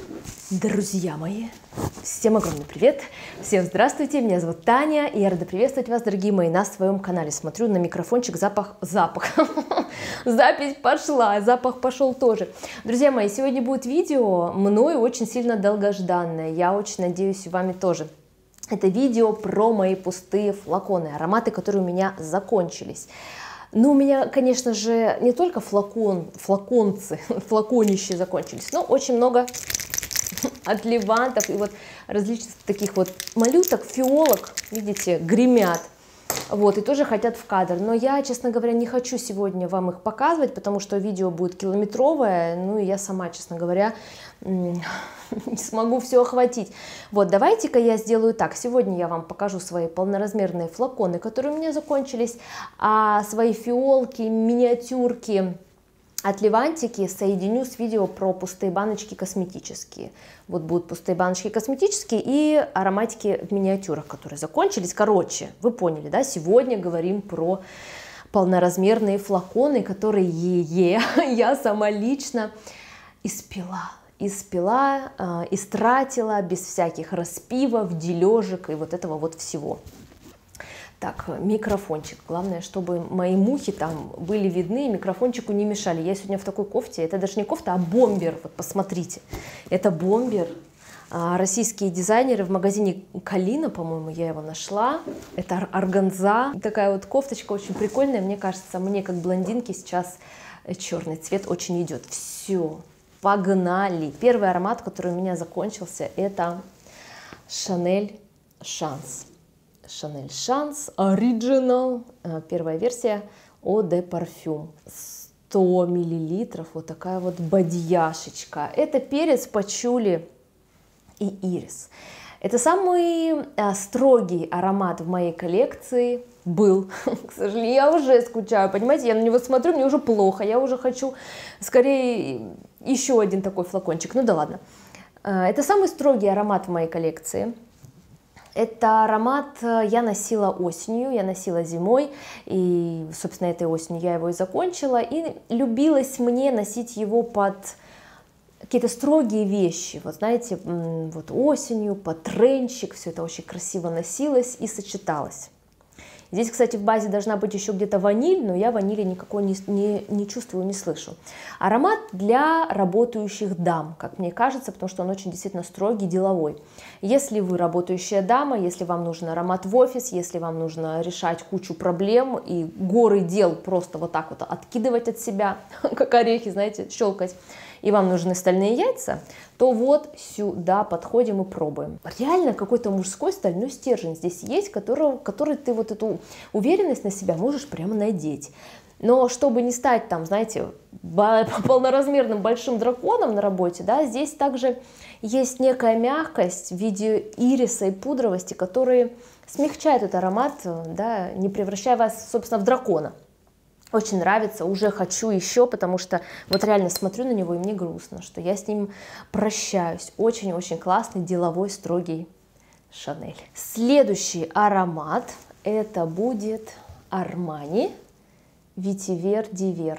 Друзья мои, всем огромный привет, всем здравствуйте, меня зовут Таня, и я рада приветствовать вас, дорогие мои, на своем канале. Смотрю на микрофончик, запах, запись пошла, запах пошел тоже. Друзья мои, сегодня будет видео мною очень сильно долгожданное, я очень надеюсь, и вами тоже. Это видео про мои пустые флаконы, ароматы, которые у меня закончились. Ну, у меня, конечно же, не только флаконцы, флаконищи закончились, но очень много от левантов и вот различных таких вот малюток, фиолок, видите, гремят. Вот, и тоже хотят в кадр. Но я, честно говоря, не хочу сегодня вам их показывать, потому что видео будет километровое, ну и я сама, честно говоря, не смогу все охватить. Вот, давайте-ка я сделаю так. Сегодня я вам покажу свои полноразмерные флаконы, которые у меня закончились, а свои фиолки, миниатюрки от Левантики соединю с видео про пустые баночки косметические. Вот будут пустые баночки косметические и ароматики в миниатюрах, которые закончились. Короче, вы поняли, да? Сегодня говорим про полноразмерные флаконы, которые я сама лично испила, истратила без всяких распивов, дележек и вот этого вот всего. Так, микрофончик. Главное, чтобы мои мухи там были видны и микрофончику не мешали. Я сегодня в такой кофте. Это даже не кофта, а бомбер. Вот посмотрите. Это бомбер. Российские дизайнеры в магазине Калина, по-моему, я его нашла. Это органза. Такая вот кофточка очень прикольная. Мне кажется, мне как блондинке сейчас черный цвет очень идет. Все, погнали. Первый аромат, который у меня закончился, это Chanel Chance. Chanel Chance Original, первая версия Eau de Parfum, 100 миллилитров, вот такая вот бадьяшечка. Это перец, пачули и ирис. Это самый строгий аромат в моей коллекции был. К сожалению, я уже скучаю, понимаете, я на него смотрю, мне уже плохо, я уже хочу скорее еще один такой флакончик, ну да ладно. Это самый строгий аромат в моей коллекции. Это аромат я носила осенью, я носила зимой, и, собственно, этой осенью я его и закончила, и любилось мне носить его под какие-то строгие вещи, вот знаете, вот осенью, под тренчик, все это очень красиво носилось и сочеталось. Здесь, кстати, в базе должна быть еще где-то ваниль, но я ванили никакой не чувствую, не слышу. Аромат для работающих дам, как мне кажется, потому что он очень действительно строгий, деловой. Если вы работающая дама, если вам нужен аромат в офис, если вам нужно решать кучу проблем и горы дел просто вот так вот откидывать от себя, как орехи, знаете, щелкать, и вам нужны стальные яйца, то вот сюда подходим и пробуем. Реально какой-то мужской стальной стержень здесь есть, который ты вот эту уверенность на себя можешь прямо надеть. Но чтобы не стать там, знаете, полноразмерным большим драконом на работе, да, здесь также есть некая мягкость в виде ириса и пудровости, которые смягчают этот аромат, да, не превращая вас, собственно, в дракона. Очень нравится, уже хочу еще, потому что вот реально смотрю на него, и мне грустно, что я с ним прощаюсь. Очень-очень классный, деловой, строгий Chanel. Следующий аромат, это будет Armani Vetiver Diver.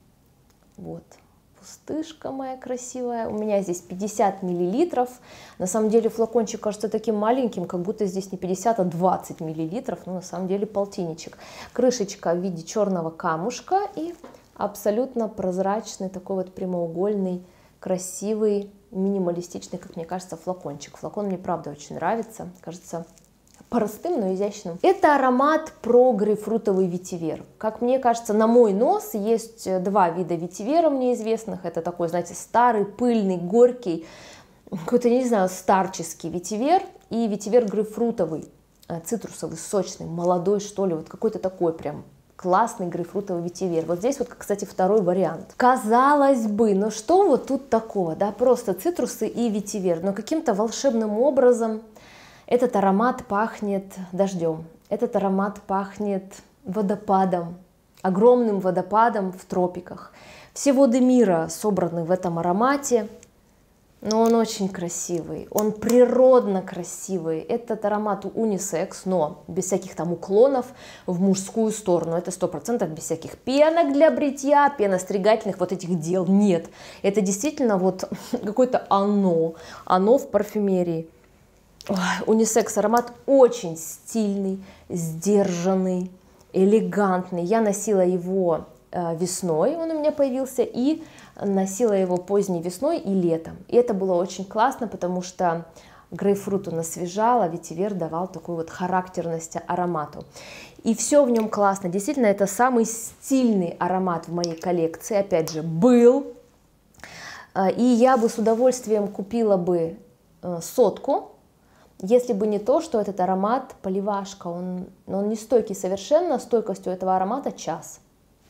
Вот, пустышка моя красивая. У меня здесь 50 миллилитров. На самом деле флакончик кажется таким маленьким, как будто здесь не 50, а 20 миллилитров. Но на самом деле полтинничек. Крышечка в виде черного камушка и абсолютно прозрачный, такой вот прямоугольный, красивый, минималистичный, как мне кажется, флакончик. Флакон мне правда очень нравится. Кажется простым, но изящным. Это аромат про грейпфрутовый ветивер. Как мне кажется, на мой нос есть два вида ветивера мне известных. Это такой, знаете, старый, пыльный, горький, какой-то, не знаю, старческий ветивер и ветивер грейпфрутовый, цитрусовый, сочный, молодой, что ли, вот какой-то такой прям классный грейпфрутовый ветивер. Вот здесь вот, кстати, второй вариант. Казалось бы, но что вот тут такого, да, просто цитрусы и ветивер, но каким-то волшебным образом этот аромат пахнет дождем, этот аромат пахнет водопадом, огромным водопадом в тропиках. Все воды мира собраны в этом аромате. Но он очень красивый, он природно красивый. Этот аромат унисекс, но без всяких там уклонов в мужскую сторону. Это 100% без всяких пенок для бритья, пеностригательных вот этих дел. Нет, это действительно вот какое-то оно в парфюмерии. Ой, унисекс аромат очень стильный, сдержанный, элегантный. Я носила его весной, он у меня появился, и носила его поздней весной и летом. И это было очень классно, потому что грейпфрут он освежал, а ветивер давал такую вот характерность аромату. И все в нем классно. Действительно, это самый стильный аромат в моей коллекции. Опять же, был. И я бы с удовольствием купила бы 100, если бы не то, что этот аромат поливашка. Он не стойкий совершенно, стойкостью этого аромата час.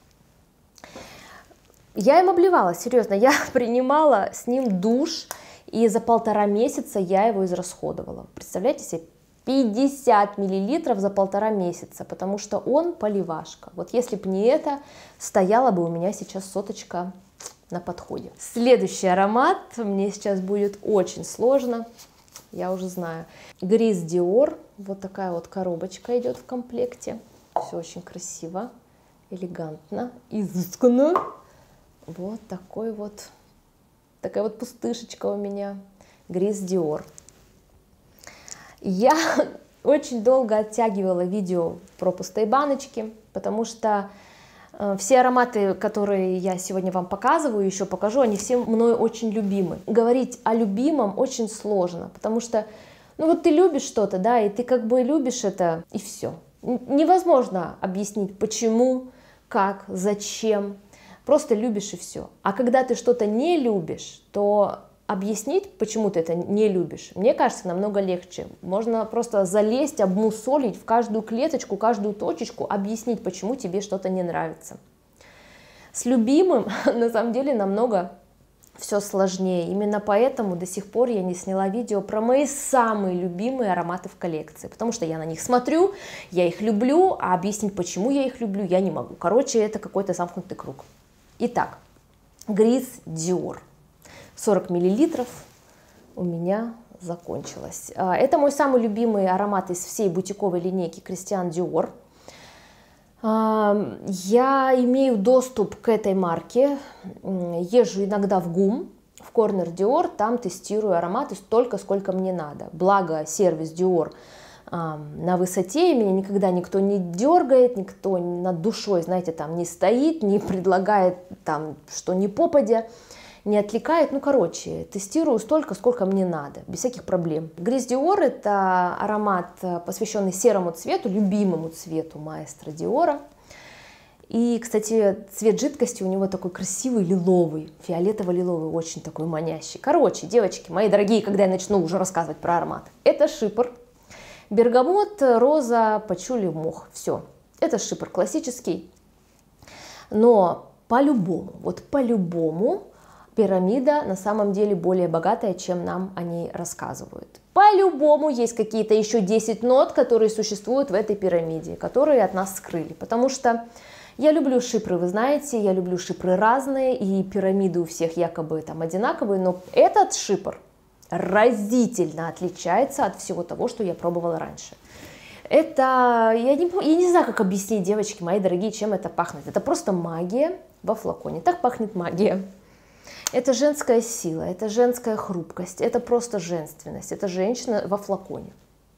Я им обливалась, серьезно, я принимала с ним душ, и за 1,5 месяца я его израсходовала. Представляете себе, 50 миллилитров за 1,5 месяца, потому что он поливашка. Вот если бы не это, стояла бы у меня сейчас 100 на подходе. Следующий аромат, мне сейчас будет очень сложно, я уже знаю. Грис Диор, вот такая вот коробочка идет в комплекте. Все очень красиво, элегантно, изысканно. Вот такая вот пустышечка у меня, Грис Диор. Я очень долго оттягивала видео про пустые баночки, потому что все ароматы, которые я сегодня вам показываю, еще покажу, они все мной очень любимы. Говорить о любимом очень сложно, потому что, ну вот ты любишь что-то, да, и ты как бы любишь это, и все. Невозможно объяснить, почему, как, зачем. Просто любишь и все. А когда ты что-то не любишь, то объяснить, почему ты это не любишь, мне кажется, намного легче. Можно просто залезть, обмусолить в каждую клеточку, каждую точечку, объяснить, почему тебе что-то не нравится. С любимым, на самом деле, намного все сложнее. Именно поэтому до сих пор я не сняла видео про мои самые любимые ароматы в коллекции, потому что я на них смотрю, я их люблю, а объяснить, почему я их люблю, я не могу. Короче, это какой-то замкнутый круг. Итак, Грис Диор, 40 миллилитров у меня закончилось. Это мой самый любимый аромат из всей бутиковой линейки Кристиан Диор. Я имею доступ к этой марке, езжу иногда в ГУМ, в Corner Dior, там тестирую ароматы столько, сколько мне надо. Благо сервис Dior на высоте, меня никогда никто не дергает, никто над душой, знаете, там не стоит, не предлагает там, что не попадя, не отвлекает. Ну, короче, тестирую столько, сколько мне надо, без всяких проблем. Грис Диор — это аромат, посвященный серому цвету, любимому цвету маэстро Диора. И, кстати, цвет жидкости у него такой красивый, лиловый, фиолетово-лиловый, очень такой манящий. Короче, девочки, мои дорогие, когда я начну уже рассказывать про аромат, это шипр. Бергамот, роза, пачули, мох. Все. Это шипр классический. Но по-любому, вот по-любому пирамида на самом деле более богатая, чем нам о ней рассказывают. По-любому есть какие-то еще 10 нот, которые существуют в этой пирамиде, которые от нас скрыли. Потому что я люблю шипры, вы знаете, я люблю шипры разные, и пирамиды у всех якобы там одинаковые, но этот шипр разительно отличается от всего того, что я пробовала раньше. Это, я не знаю, как объяснить, девочки мои дорогие, чем это пахнет. Это просто магия во флаконе. Так пахнет магия. Это женская сила, это женская хрупкость, это просто женственность, это женщина во флаконе.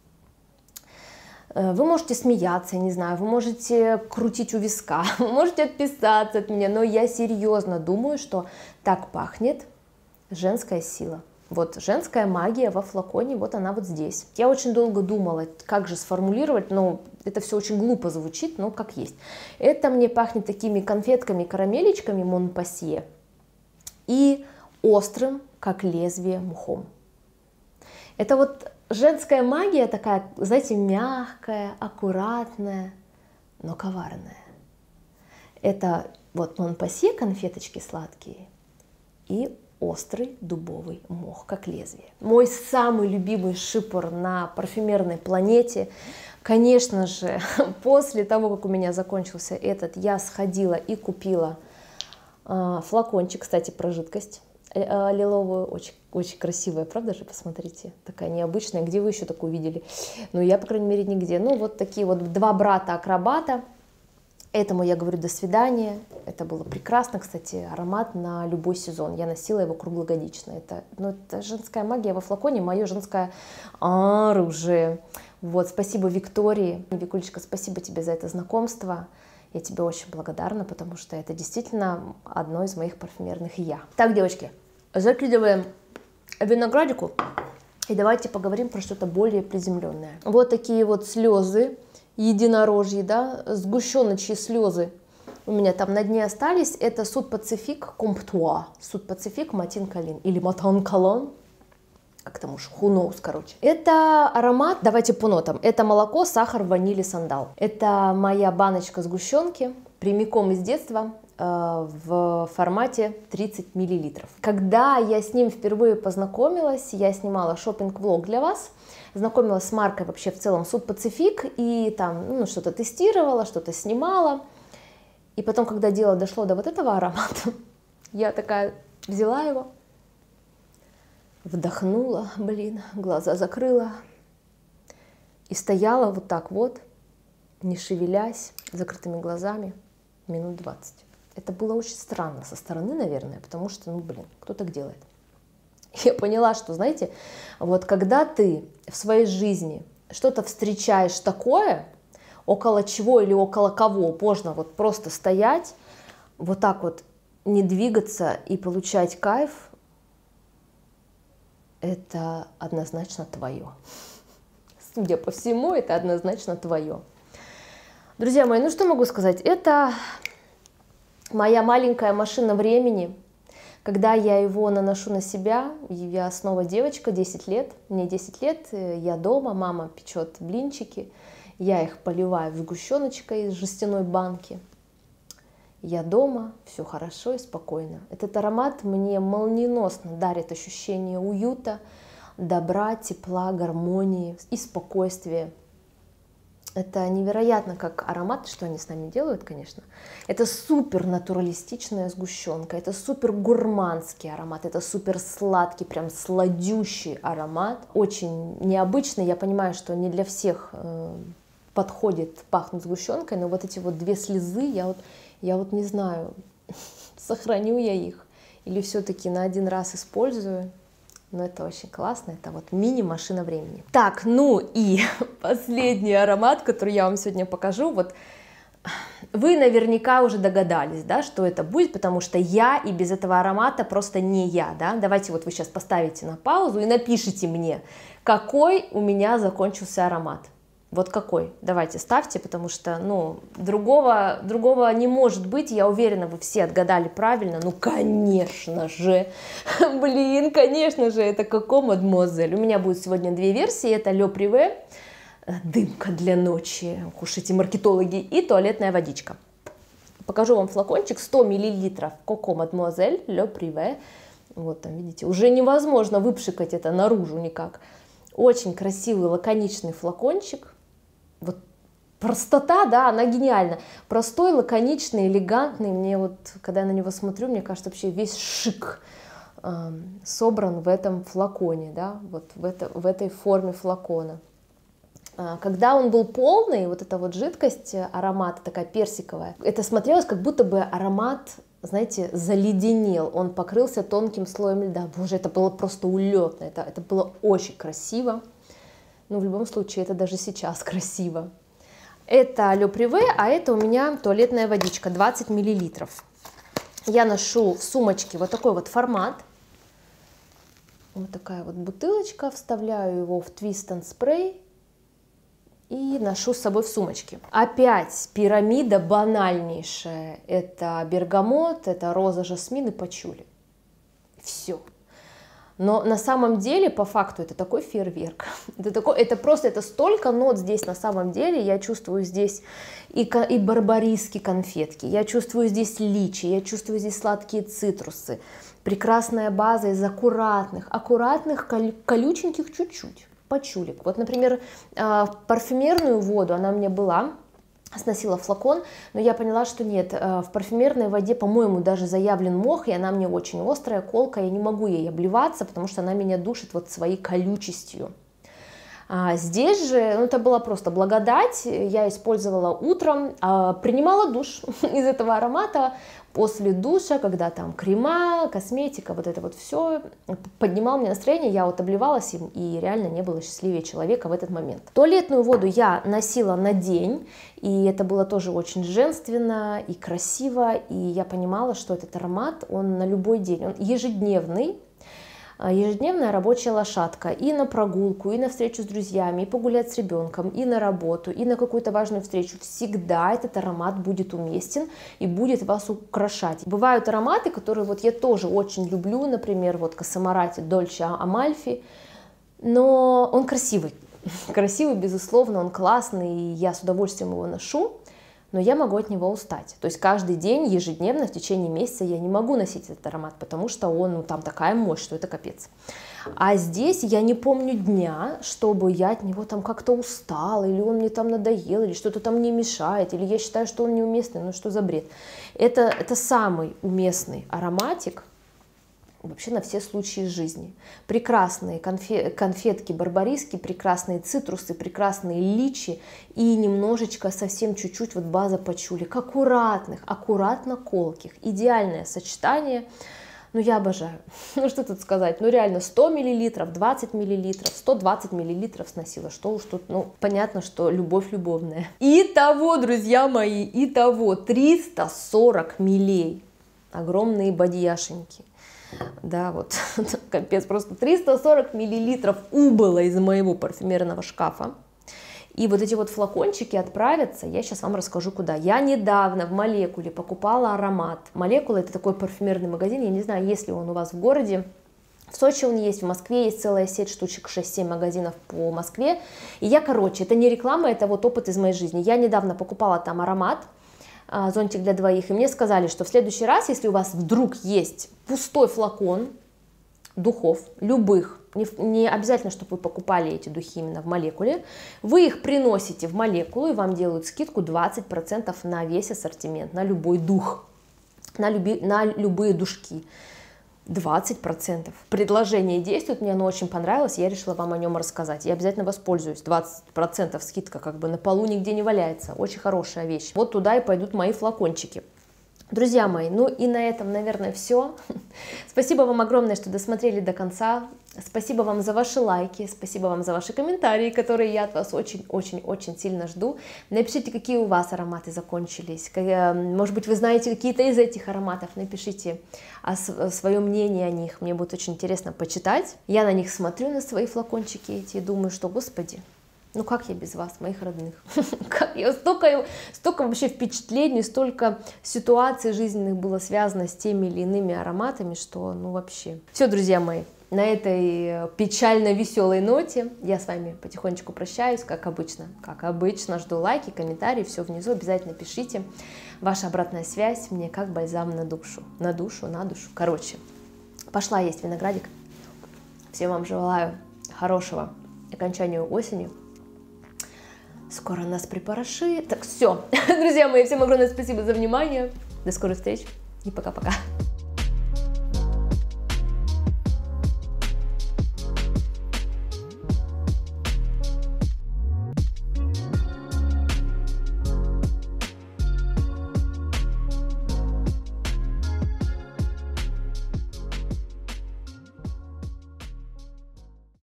Вы можете смеяться, я не знаю, вы можете крутить у виска, вы можете отписаться от меня, но я серьезно думаю, что так пахнет женская сила. Вот женская магия во флаконе, вот она вот здесь. Я очень долго думала, как же сформулировать, но это все очень глупо звучит, но как есть. Это мне пахнет такими конфетками, карамелечками Монпассье и острым, как лезвие, мхом. Это вот женская магия такая, знаете, мягкая, аккуратная, но коварная. Это вот Монпассье, конфеточки сладкие, и острый дубовый мох, как лезвие. Мой самый любимый шипр на парфюмерной планете. Конечно же, после того, как у меня закончился этот, я сходила и купила флакончик, кстати, про жидкость. лиловую, очень, очень красивая, правда же, посмотрите, такая необычная, где вы еще такую видели? Ну, я, по крайней мере, нигде. Ну, вот такие вот два брата-акробата, этому я говорю до свидания, это было прекрасно, кстати, аромат на любой сезон, я носила его круглогодично, это женская магия во флаконе, мое женское оружие. Вот, спасибо Виктории, Викулечка, спасибо тебе за это знакомство. Я тебе очень благодарна, потому что это действительно одно из моих парфюмерных я. Так, девочки, закидываем виноградику и давайте поговорим про что-то более приземленное. Вот такие вот слезы единорожьи, да, сгущеночьи слезы у меня там на дне остались. Это Суд Пацифик Комптуа, Суд Пацифик Матин Калин или Матан Калон. Как там уж, who knows, короче. Это аромат, давайте по нотам. Это молоко, сахар, ваниль и сандал. Это моя баночка сгущенки, прямиком из детства, в формате 30 мл. Когда я с ним впервые познакомилась, я снимала шопинг-влог для вас, знакомилась с маркой вообще в целом Суд Пацифик, и там что-то тестировала, что-то снимала. И потом, когда дело дошло до вот этого аромата, я такая взяла его, вдохнула, глаза закрыла и стояла вот так вот, не шевелясь, закрытыми глазами минут 20. Это было очень странно со стороны, наверное, потому что, кто так делает? Я поняла, что, знаете, вот когда ты в своей жизни что-то встречаешь такое, около чего или около кого можно вот просто стоять, вот так вот не двигаться и получать кайф, это однозначно твое. Судя по всему, это однозначно твое. Друзья мои, ну что могу сказать? Это моя маленькая машина времени. Когда я его наношу на себя, я снова девочка, 10 лет, мне 10 лет, я дома, мама печет блинчики, я их поливаю сгущеночкой из жестяной банки. Я дома, все хорошо и спокойно. Этот аромат мне молниеносно дарит ощущение уюта, добра, тепла, гармонии и спокойствия. Это невероятно, как аромат, что они с нами делают, конечно. Это супер натуралистичная сгущенка, это супер гурманский аромат, это супер сладкий, прям сладющий аромат. Очень необычный, я понимаю, что не для всех подходит пахнуть сгущенкой, но вот эти вот две слезы, я вот не знаю, сохраню я их или все-таки на один раз использую. Но это очень классно, это вот мини-машина времени. Так, ну и последний аромат, который я вам сегодня покажу. Вот вы наверняка уже догадались, да, что это будет, потому что я и без этого аромата просто не я, да. Давайте вот вы сейчас поставите на паузу и напишите мне, какой у меня закончился аромат. Вот какой? Давайте ставьте, потому что, другого не может быть. Я уверена, вы все отгадали правильно. Ну, конечно же, конечно же, это Coco Mademoiselle. У меня будет сегодня две версии. Это Le Privé, дымка для ночи, уж эти маркетологи, и туалетная водичка. Покажу вам флакончик, 100 мл Coco Mademoiselle, Le Privé. Вот там, видите, уже невозможно выпшикать это наружу никак. Очень красивый, лаконичный флакончик. Вот простота, да, она гениальна. Простой, лаконичный, элегантный. Мне вот, когда я на него смотрю, мне кажется, вообще весь шик собран в этом флаконе, да, вот в этой форме флакона. Когда он был полный, вот эта вот жидкость аромата, такая персиковая, это смотрелось, как будто бы аромат, знаете, заледенел, он покрылся тонким слоем льда. Боже, это было просто улетно, это было очень красиво. Но в любом случае, это даже сейчас красиво. Это Le Privé, а это у меня туалетная водичка, 20 мл. Я ношу в сумочке вот такой вот формат. Вот такая вот бутылочка, вставляю его в Twist and Spray и ношу с собой в сумочке. Опять пирамида банальнейшая. Это бергамот, это роза, жасмин и пачули. Все. Но на самом деле, по факту, это такой фейерверк. Это столько нот здесь на самом деле. Я чувствую здесь и барбариски конфетки, я чувствую здесь личи, я чувствую здесь сладкие цитрусы. Прекрасная база из аккуратных, колюченьких чуть-чуть пачулек. Вот, например, парфюмерную воду, она у меня была сносила флакон, но я поняла, что нет, в парфюмерной воде, по-моему, даже заявлен мох, и она мне очень острая, колкая, я не могу ей обливаться, потому что она меня душит вот своей колючестью. А здесь же, ну, это была просто благодать, я использовала утром, принимала душ из этого аромата, после душа, когда там крема, косметика, вот это вот все поднимал мне настроение, я вот обливалась им, и реально не было счастливее человека в этот момент. Туалетную воду я носила на день, и это было тоже очень женственно и красиво, и я понимала, что этот аромат, он на любой день, он ежедневный, ежедневная рабочая лошадка и на прогулку, и на встречу с друзьями, и погулять с ребенком, и на работу, и на какую-то важную встречу. Всегда этот аромат будет уместен и будет вас украшать. Бывают ароматы, которые вот я тоже очень люблю, например, вот Косомарати Дольче Амальфи, но он красивый. Красивый, безусловно, он классный, и я с удовольствием его ношу. Но я могу от него устать. То есть каждый день, ежедневно, в течение месяца я не могу носить этот аромат, потому что он, ну, там такая мощь, что это капец. А здесь я не помню дня, чтобы я от него там как-то устала, или он мне там надоел, или что-то там мне мешает, или я считаю, что он неуместный, ну что за бред. Это самый уместный ароматик вообще на все случаи жизни. Прекрасные конфетки барбариски, прекрасные цитрусы, прекрасные личи и немножечко, совсем чуть-чуть вот база пачули. Аккуратных, аккуратно колких. Идеальное сочетание. Ну, я обожаю. Ну, что тут сказать? Ну, реально, 100 мл, 20 мл, 120 мл сносила. Что уж тут, ну, понятно, что любовь любовная. Итого, друзья мои, итого 340 милей. Огромные бадьяшеньки. Да, вот, капец, просто 340 миллилитров убыло из моего парфюмерного шкафа. И вот эти вот флакончики отправятся, я сейчас вам расскажу куда. Я недавно в Молекуле покупала аромат. Молекула — это такой парфюмерный магазин, я не знаю, есть ли он у вас в городе. В Сочи он есть, в Москве есть целая сеть, штучек 6-7 магазинов по Москве. И я, короче, это не реклама, это вот опыт из моей жизни. Я недавно покупала там аромат, зонтик для двоих, и мне сказали, что в следующий раз, если у вас вдруг есть пустой флакон духов, любых, не обязательно, чтобы вы покупали эти духи именно в Молекуле, вы их приносите в Молекулу, и вам делают скидку 20% на весь ассортимент, на любой дух, на любые душки. 20%. Предложение действует, мне оно очень понравилось, я решила вам о нем рассказать. Я обязательно воспользуюсь. 20% скидка как бы на полу нигде не валяется. Очень хорошая вещь. Вот туда и пойдут мои флакончики. Друзья мои, ну и на этом, наверное, все. Спасибо вам огромное, что досмотрели до конца. Спасибо вам за ваши лайки, спасибо вам за ваши комментарии, которые я от вас очень-очень-очень сильно жду. Напишите, какие у вас ароматы закончились. Может быть, вы знаете какие-то из этих ароматов. Напишите свое мнение о них. Мне будет очень интересно почитать. Я на них смотрю, на свои флакончики эти, и думаю, что, господи, ну как я без вас, моих родных? Столько вообще впечатлений, столько ситуаций жизненных было связано с теми или иными ароматами, что ну вообще. Все, друзья мои, на этой печально-веселой ноте я с вами потихонечку прощаюсь, как обычно. Как обычно, жду лайки, комментарии, все внизу, обязательно пишите. Ваша обратная связь мне как бальзам на душу. На душу. Короче, пошла есть виноградик. Всем вам желаю хорошего окончания осени. Скоро нас припорошит. Так, все. Друзья мои, всем огромное спасибо за внимание. До скорых встреч и пока-пока.